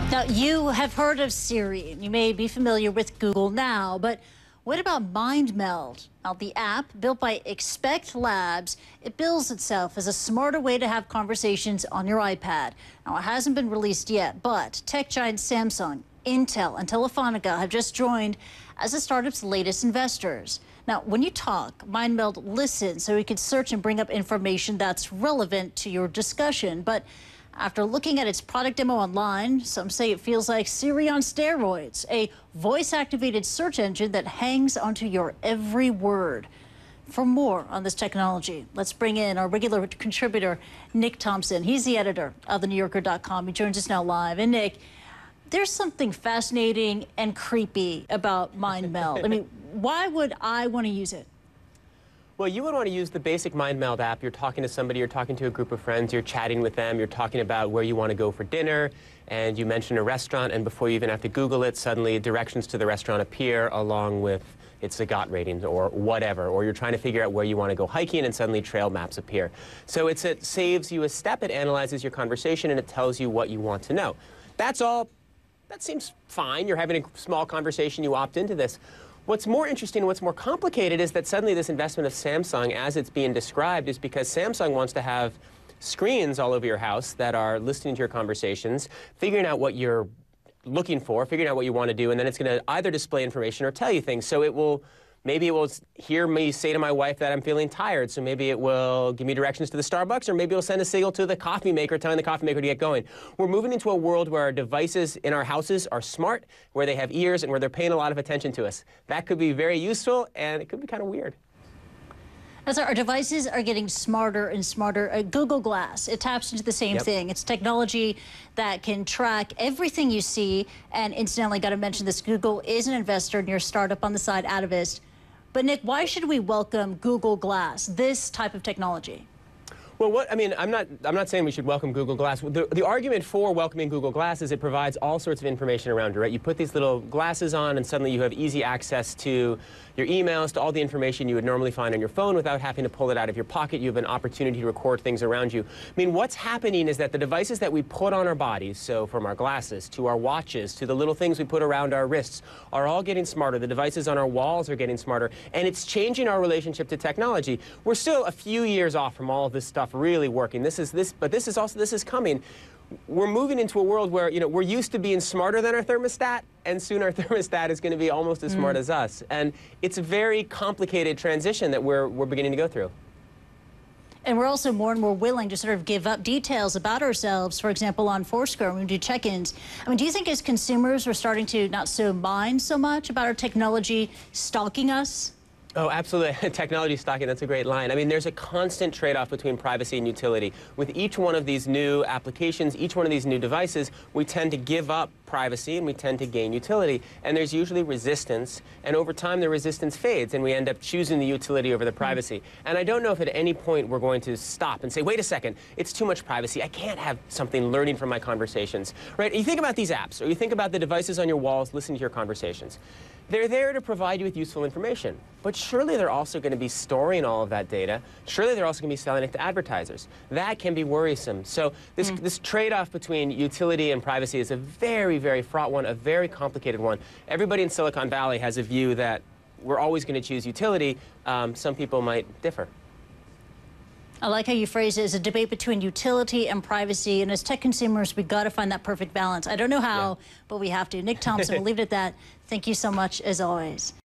Now, you have heard of Siri. You may be familiar with Google Now, but what about MindMeld? Now, the app, built by Expect Labs, it bills itself as a smarter way to have conversations on your iPad. Now, it hasn't been released yet, but tech giant Samsung, Intel, and Telefonica have just joined as the startup's latest investors. Now, when you talk, MindMeld listens so it can search and bring up information that's relevant to your discussion. But after looking at its product demo online, some say it feels like Siri on steroids, a voice-activated search engine that hangs onto your every word. For more on this technology, let's bring in our regular contributor, Nick Thompson. He's the editor of TheNewYorker.com. He joins us now live. And Nick, there's something fascinating and creepy about MindMeld. I mean, why would I want to use it? Well, you would want to use the basic MindMeld app. You're talking to somebody, you're talking to a group of friends, you're chatting with them, you're talking about where you want to go for dinner, and you mention a restaurant, and before you even have to Google it, suddenly directions to the restaurant appear along with its Zagat ratings or whatever, or you're trying to figure out where you want to go hiking, and suddenly trail maps appear. So it saves you a step, it analyzes your conversation, and it tells you what you want to know. That's all. That seems fine. You're having a small conversation, you opt into this. What's more interesting, what's more complicated is that suddenly this investment of Samsung, as it's being described, is because Samsung wants to have screens all over your house that are listening to your conversations, figuring out what you're looking for, figuring out what you want to do, and then it's going to either display information or tell you things. So it will, maybe it will hear me say to my wife that I'm feeling tired, so maybe it will give me directions to the Starbucks, or maybe it'll send a signal to the coffee maker telling the coffee maker to get going. We're moving into a world where our devices in our houses are smart, where they have ears, and where they're paying a lot of attention to us. That could be very useful, and it could be kind of weird. As our devices are getting smarter and smarter, Google Glass, it taps into the same thing. It's technology that can track everything you see, and incidentally, got to mention this, Google is an investor in your startup on the side, Atavist. But Nick, why should we welcome Google Glass, this type of technology? Well, I'm not saying we should welcome Google Glass. The argument for welcoming Google Glass is it provides all sorts of information around you, right? You put these little glasses on, and suddenly you have easy access to your emails, to all the information you would normally find on your phone without having to pull it out of your pocket. You have an opportunity to record things around you. I mean, what's happening is that the devices that we put on our bodies, so from our glasses to our watches to the little things we put around our wrists, are all getting smarter. The devices on our walls are getting smarter, and it's changing our relationship to technology. We're still a few years off from all of this stuff really working. This is coming. We're moving into a world where, we're used to being smarter than our thermostat, and soon our thermostat is going to be almost as smart as us. And it's a very complicated transition that we're beginning to go through. And we're also more and more willing to sort of give up details about ourselves, for example, on Foursquare when we do check-ins. I mean, do you think as consumers we're starting to not so mind so much about our technology stalking us? Oh, absolutely. Technology stalking, that's a great line. I mean, there's a constant trade-off between privacy and utility. With each one of these new applications, each one of these new devices, we tend to give up privacy and we tend to gain utility. And there's usually resistance, and over time the resistance fades, and we end up choosing the utility over the privacy. And I don't know if at any point we're going to stop and say, wait a second, it's too much privacy. I can't have something learning from my conversations. Right? You think about these apps, or you think about the devices on your walls listening to your conversations. They're there to provide you with useful information, but surely they're also going to be storing all of that data. Surely they're also going to be selling it to advertisers. That can be worrisome. So this trade-off between utility and privacy is a very, very fraught one, a very complicated one. Everybody in Silicon Valley has a view that we're always going to choose utility. Some people might differ. I like how you phrase it as a debate between utility and privacy, and as tech consumers, we got to find that perfect balance. I don't know how, but we have to. Nick Thompson, we'll leave it at that. Thank you so much, as always.